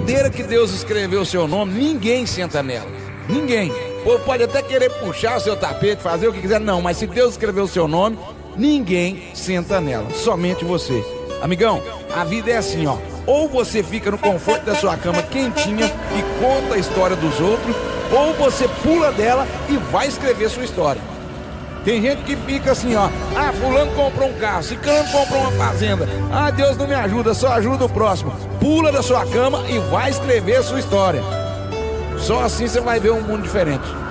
cadeira que Deus escreveu o seu nome, ninguém senta nela. Ninguém. O povo pode até querer puxar o seu tapete, fazer o que quiser, não, mas se Deus escreveu o seu nome, ninguém senta nela, somente você. Amigão, a vida é assim, ó. Ou você fica no conforto da sua cama quentinha e conta a história dos outros, ou você pula dela e vai escrever sua história. Tem gente que fica assim, ó. Ah, fulano comprou um carro, ciclano comprou uma fazenda. Ah, Deus não me ajuda, só ajuda o próximo. Pula da sua cama e vai escrever sua história. Só assim você vai ver um mundo diferente.